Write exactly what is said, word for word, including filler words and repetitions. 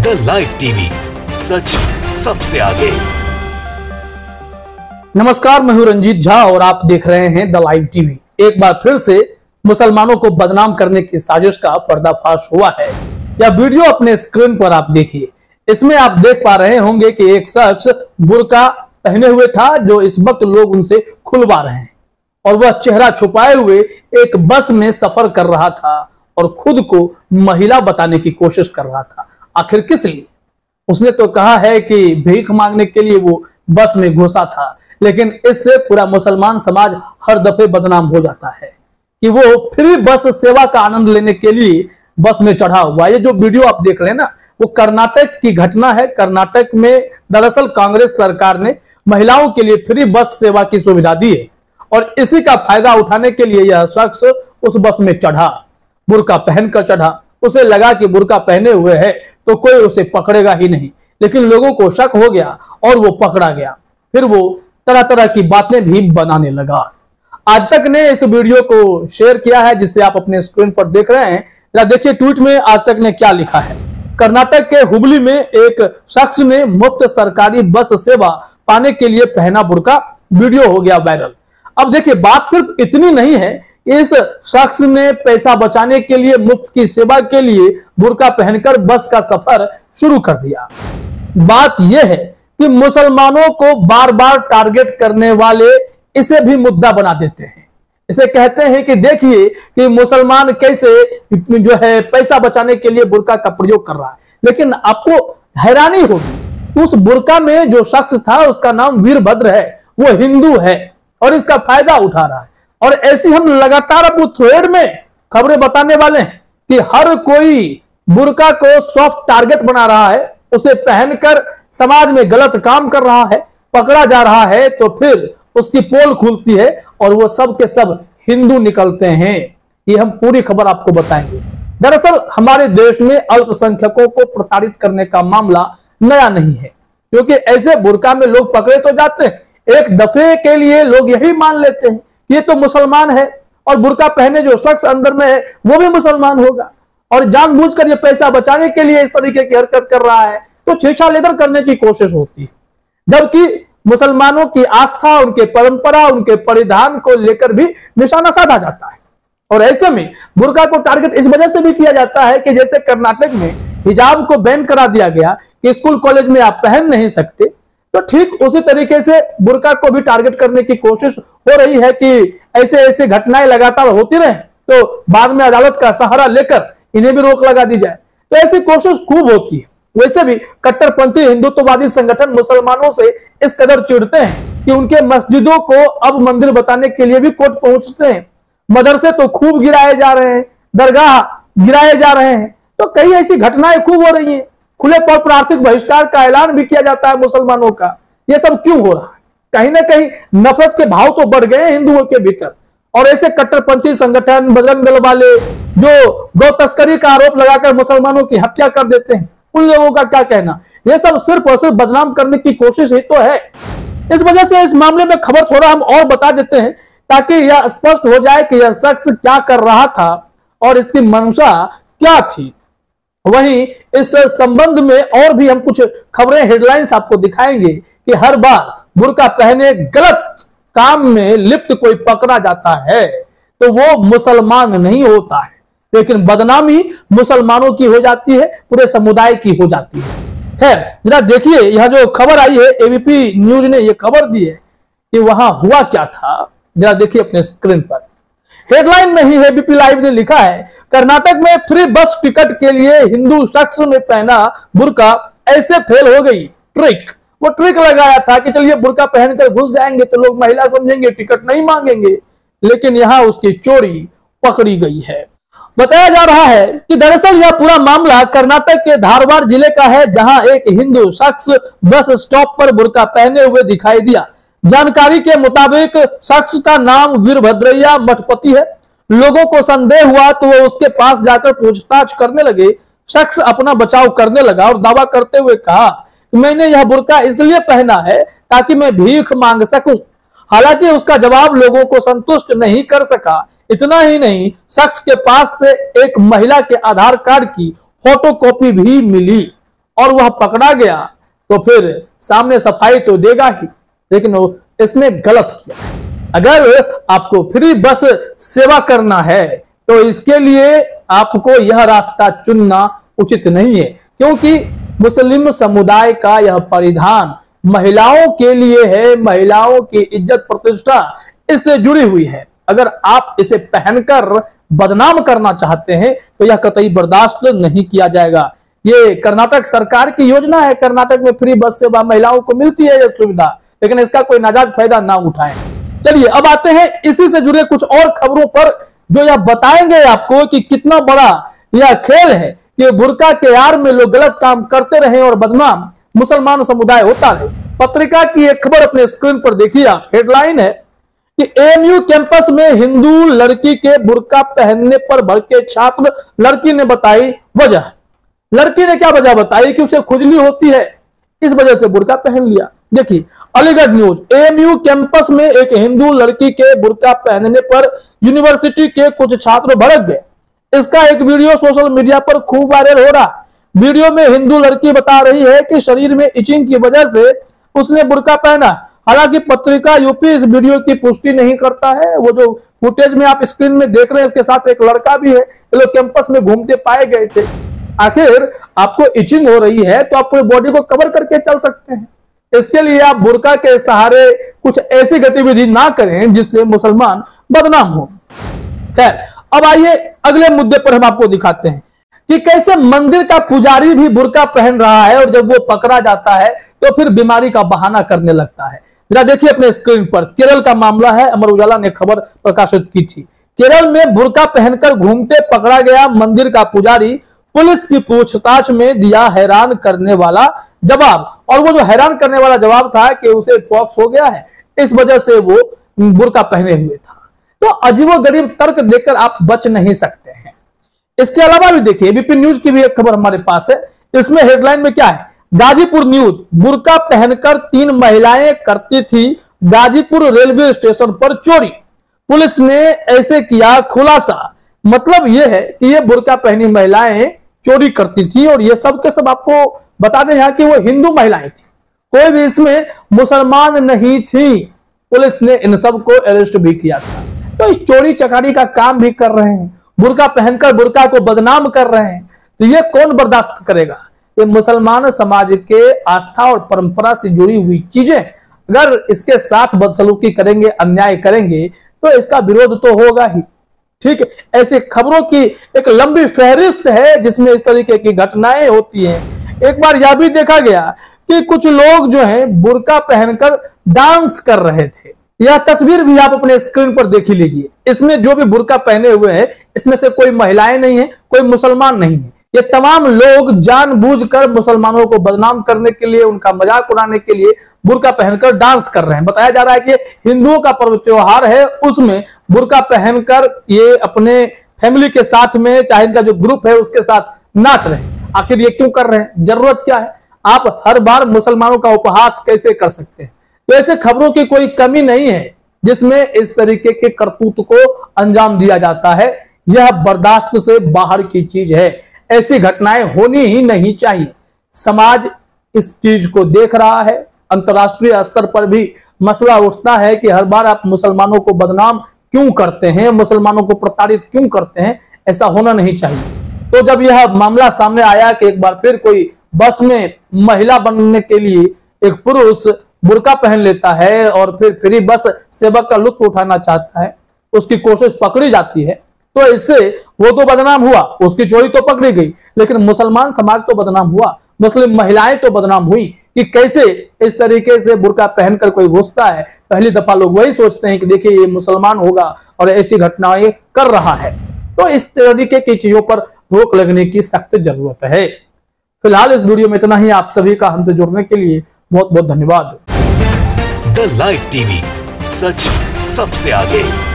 The live TV, सच सबसे आगे। नमस्कार, मैं हूं रंजीत झा और आप देख रहे हैं द लाइव टीवी। एक बार फिर से मुसलमानों को बदनाम करने की साजिश का पर्दाफाश हुआ है। यह वीडियो अपने स्क्रीन पर आप देखिए। इसमें आप देख पा रहे होंगे कि एक शख्स बुर्का पहने हुए था, जो इस वक्त लोग उनसे खुलवा रहे हैं, और वह चेहरा छुपाए हुए एक बस में सफर कर रहा था और खुद को महिला बताने की कोशिश कर रहा था। आखिर किस लिए? उसने तो कहा है कि भीख मांगने के लिए वो बस में घुसा था, लेकिन इससे पूरा मुसलमान समाज हर दफे बदनाम हो जाता है कि वो फ्री बस सेवा का आनंद लेने के लिए बस में चढ़ा हुआ। ये जो वीडियो आप देख रहे हैं ना, वो कर्नाटक की घटना है। कर्नाटक में दरअसल कांग्रेस सरकार ने महिलाओं के लिए फ्री बस सेवा की सुविधा दी है, और इसी का फायदा उठाने के लिए यह शख्स उस बस में चढ़ा, बुर्का पहनकर चढ़ा। उसे लगा कि बुर्का पहने हुए है तो कोई उसे पकड़ेगा ही नहीं, लेकिन लोगों को शक हो गया और वो पकड़ा गया। फिर वो तरह तरह की बातें भी बनाने लगा। आज तक ने इस वीडियो को शेयर किया है, जिसे आप अपने स्क्रीन पर देख रहे हैं। जरा देखिए ट्वीट में आज तक ने क्या लिखा है। कर्नाटक के हुबली में एक शख्स ने मुफ्त सरकारी बस सेवा पाने के लिए पहना बुर्का, वीडियो हो गया वायरल। अब देखिए, बात सिर्फ इतनी नहीं है कि इस शख्स ने पैसा बचाने के लिए मुफ्त की सेवा के लिए बुर्का पहनकर बस का सफर शुरू कर दिया। बात यह है कि मुसलमानों को बार बार टारगेट करने वाले इसे भी मुद्दा बना देते हैं। इसे कहते हैं कि देखिए कि मुसलमान कैसे जो है पैसा बचाने के लिए बुर्का का प्रयोग कर रहा है। लेकिन आपको हैरानी होगी, उस बुर्का में जो शख्स था उसका नाम वीरभद्र है, वो हिंदू है और इसका फायदा उठा रहा है। और ऐसी हम लगातार अपने थ्रेड में खबरें बताने वाले हैं कि हर कोई बुर्का को सॉफ्ट टारगेट बना रहा है, उसे पहनकर समाज में गलत काम कर रहा है, पकड़ा जा रहा है तो फिर उसकी पोल खुलती है और वो सब के सब हिंदू निकलते हैं। ये हम पूरी खबर आपको बताएंगे। दरअसल हमारे देश में अल्पसंख्यकों को प्रताड़ित करने का मामला नया नहीं है, क्योंकि ऐसे बुर्का में लोग पकड़े तो जाते हैं, एक दफे के लिए लोग यही मान लेते हैं ये तो मुसलमान है, और बुर्का पहने जो शख्स अंदर में है वो भी मुसलमान होगा, और जानबूझकर ये पैसा बचाने के लिए इस तरीके की हरकत कर रहा है, तो छेछा लेदर करने की कोशिश होती है। जबकि मुसलमानों की आस्था, उनके परंपरा, उनके परिधान को लेकर भी निशाना साधा जाता है। और ऐसे में बुर्का को टारगेट इस वजह से भी किया जाता है कि जैसे कर्नाटक में हिजाब को बैन करा दिया गया कि स्कूल कॉलेज में आप पहन नहीं सकते, तो ठीक उसी तरीके से बुर्का को भी टारगेट करने की कोशिश हो रही है कि ऐसे ऐसे घटनाएं लगातार होती रहे तो बाद में अदालत का सहारा लेकर इन्हें भी रोक लगा दी जाए। तो ऐसी कोशिश खूब होती है। वैसे भी कट्टरपंथी हिंदुत्ववादी संगठन मुसलमानों से इस कदर चिढ़ते हैं कि उनके मस्जिदों को अब मंदिर बताने के लिए भी कोर्ट पहुंचते हैं। मदरसे तो खूब गिराए जा रहे हैं, दरगाह गिराए जा रहे हैं, तो कई ऐसी घटनाएं खूब हो रही हैं। खुले तौर पर आर्थिक बहिष्कार का ऐलान भी किया जाता है मुसलमानों का। यह सब क्यों हो रहा है? कहीं ना कहीं नफरत के भाव तो बढ़ गए हिंदुओं के भीतर, और ऐसे कट्टरपंथी संगठन, बजरंग दल वाले जो गौ तस्करी का आरोप लगाकर मुसलमानों की हत्या कर देते हैं, उन लोगों का क्या कहना? ये सब सिर्फ और सिर्फ बदनाम करने की कोशिश ही तो है। इस वजह से इस मामले में खबर थोड़ा हम और बता देते हैं, ताकि यह स्पष्ट हो जाए कि यह शख्स क्या कर रहा था और इसकी मंशा क्या थी। वहीं इस संबंध में और भी हम कुछ खबरें, हेडलाइंस आपको दिखाएंगे कि हर बार बुर्का पहने गलत काम में लिप्त कोई पकड़ा जाता है तो वो मुसलमान नहीं होता है, लेकिन बदनामी मुसलमानों की हो जाती है, पूरे समुदाय की हो जाती है। खैर, जरा देखिए यह जो खबर आई है, एबीपी न्यूज ने यह खबर दी है कि वहां हुआ क्या था। जरा देखिए अपने स्क्रीन पर। हेडलाइन में ही एबीपी लाइव ने लिखा है, कर्नाटक में फ्री बस टिकट के लिए हिंदू शख्स ने पहना बुर्का, ऐसे फेल हो गई ट्रिक। वो ट्रिक लगाया था कि चलिए बुर्का पहनकर घुस जाएंगे तो लोग महिला समझेंगे, टिकट नहीं मांगेंगे, लेकिन यहां उसकी चोरी पकड़ी गई है। बताया जा रहा है कि दरअसल यह पूरा मामला कर्नाटक के धारवाड़ जिले का है, जहां एक हिंदू शख्स बस स्टॉप पर बुर्का पहने हुए दिखाई दिया। जानकारी के मुताबिक शख्स का नाम वीरभद्रैया मठपति है। लोगों को संदेह हुआ तो वो उसके पास जाकर पूछताछ करने लगे। शख्स अपना बचाव करने लगा और दावा करते हुए कहा कि मैंने यह बुर्का इसलिए पहना है ताकि मैं भीख मांग सकूं। हालांकि उसका जवाब लोगों को संतुष्ट नहीं कर सका। इतना ही नहीं, शख्स के पास से एक महिला के आधार कार्ड की फोटोकॉपी भी मिली और वह पकड़ा गया तो फिर सामने सफाई तो देगा ही, लेकिन इसने गलत किया। अगर आपको फ्री बस सेवा करना है तो इसके लिए आपको यह रास्ता चुनना उचित नहीं है, क्योंकि मुस्लिम समुदाय का यह परिधान महिलाओं के लिए है, महिलाओं की इज्जत प्रतिष्ठा इससे जुड़ी हुई है। अगर आप इसे पहनकर बदनाम करना चाहते हैं तो यह कतई बर्दाश्त नहीं किया जाएगा। ये कर्नाटक सरकार की योजना है, कर्नाटक में फ्री बस सेवा महिलाओं को मिलती है यह सुविधा, लेकिन इसका कोई नाजायज फायदा ना उठाएं। चलिए अब आते हैं इसी से जुड़े कुछ और खबरों पर, जो यह बताएंगे आपको कि कितना बड़ा यह खेल है कि बुर्का के आड़ में लोग गलत काम करते रहे और बदनाम मुसलमान समुदाय होता रहे। पत्रिका की एक खबर अपने स्क्रीन पर देखिए आप। हेडलाइन है कि एएमयू कैंपस में हिंदू लड़की के बुर्का पहनने पर भड़के छात्र, लड़की ने बताई वजह। लड़की ने क्या वजह बताई कि उसे खुजली होती है, इस वजह से बुर्का पहन लिया। देखिए अलीगढ़ न्यूज, एएमयू कैंपस में एक हिंदू लड़की के बुर्का पहनने पर यूनिवर्सिटी के कुछ छात्र भड़क गए। इसका एक वीडियो सोशल मीडिया पर खूब वायरल हो रहा। वीडियो में हिंदू लड़की बता रही है कि शरीर में इचिंग की वजह से उसने बुर्का पहना। हालांकि पत्रिका यूपी इस वीडियो की पुष्टि नहीं करता है। वो जो फुटेज में आप स्क्रीन में देख रहे हैं उसके साथ एक लड़का भी है, ये लोग कैंपस में घूमते पाए गए थे। आखिर आपको इचिंग हो रही है तो आप पूरी बॉडी को कवर करके चल सकते हैं, इसके लिए आप बुर्का के सहारे कुछ ऐसी गतिविधि ना करें जिससे मुसलमान बदनाम हो। खैर अब आइए अगले मुद्दे पर हम आपको दिखाते हैं कि कैसे मंदिर का पुजारी भी बुर्का पहन रहा है और जब वो पकड़ा जाता है तो फिर बीमारी का बहाना करने लगता है। जरा देखिए अपने स्क्रीन पर, केरल का मामला है, अमर उजाला ने खबर प्रकाशित की थी। केरल में बुर्का पहनकर घूमते पकड़ा गया मंदिर का पुजारी, पुलिस की पूछताछ में दिया हैरान करने वाला जवाब। और वो जो हैरान करने वाला जवाब था कि उसे पॉक्स हो गया है, इस वजह से वो बुर्का पहने हुए था। तो अजीबोगरीब तर्क देकर आप बच नहीं सकते हैं। इसके अलावा भी देखिए एबीपी न्यूज की भी एक खबर हमारे पास है। इसमें हेडलाइन में क्या है, गाजीपुर न्यूज, बुर्का पहनकर तीन महिलाएं करती थी गाजीपुर रेलवे स्टेशन पर चोरी, पुलिस ने ऐसे किया खुलासा। मतलब यह है कि ये बुर्का पहनी महिलाएं चोरी करती थी और ये सब के सब आपको बता दें यहाँ कि वो हिंदू महिलाएं थी, कोई भी इसमें मुसलमान नहीं थी। पुलिस ने इन सब को अरेस्ट भी किया था। तो इस चोरी चकारी का काम भी कर रहे हैं, बुर्का पहनकर बुर्का को बदनाम कर रहे हैं, तो ये कौन बर्दाश्त करेगा। ये मुसलमान समाज के आस्था और परंपरा से जुड़ी हुई चीजें, अगर इसके साथ बदसलूकी करेंगे, अन्याय करेंगे तो इसका विरोध तो होगा ही। ठीक है, ऐसी खबरों की एक लंबी फहरिस्त है जिसमें इस तरीके की घटनाएं होती हैं। एक बार यह भी देखा गया कि कुछ लोग जो हैं बुर्का पहनकर डांस कर रहे थे। यह तस्वीर भी आप अपने स्क्रीन पर देख ही लीजिए। इसमें जो भी बुर्का पहने हुए हैं इसमें से कोई महिलाएं नहीं है, कोई मुसलमान नहीं है। ये तमाम लोग जानबूझकर मुसलमानों को बदनाम करने के लिए, उनका मजाक उड़ाने के लिए बुर्का पहनकर डांस कर रहे हैं। बताया जा रहा है कि हिंदुओं का पर्व त्योहार है, उसमें बुर्का पहनकर ये अपने फैमिली के साथ में, चाहे इनका जो ग्रुप है उसके साथ नाच रहे हैं। आखिर ये क्यों कर रहे हैं, जरूरत क्या है। आप हर बार मुसलमानों का उपहास कैसे कर सकते हैं। तो ऐसे खबरों की कोई कमी नहीं है जिसमें इस तरीके के करतूत को अंजाम दिया जाता है। यह बर्दाश्त से बाहर की चीज है, ऐसी घटनाएं होनी ही नहीं चाहिए। समाज इस चीज को देख रहा है, अंतर्राष्ट्रीय स्तर पर भी मसला उठता है कि हर बार आप मुसलमानों को बदनाम क्यों करते हैं, मुसलमानों को प्रताड़ित क्यों करते हैं। ऐसा होना नहीं चाहिए। तो जब यह मामला सामने आया कि एक बार फिर कोई बस में महिला बनने के लिए एक पुरुष बुर्का पहन लेता है और फिर फ्री बस सेवा का लुत्फ उठाना चाहता है, उसकी कोशिश पकड़ी जाती है, तो इससे वो तो बदनाम हुआ, उसकी चोरी तो पकड़ी गई, लेकिन मुसलमान समाज तो बदनाम हुआ, मुस्लिम महिलाएं तो बदनाम हुई कि कैसे इस तरीके से बुर्का पहनकर कोई घुसता है। पहली दफा लोग वही सोचते हैं कि देखिए ये मुसलमान होगा और ऐसी घटनाएं कर रहा है। तो इस तरीके की चीजों पर रोक लगने की सख्त जरूरत है। फिलहाल इस वीडियो में इतना ही। आप सभी का हमसे जुड़ने के लिए बहुत बहुत धन्यवाद। द लाइव टीवी, सच सबसे आगे।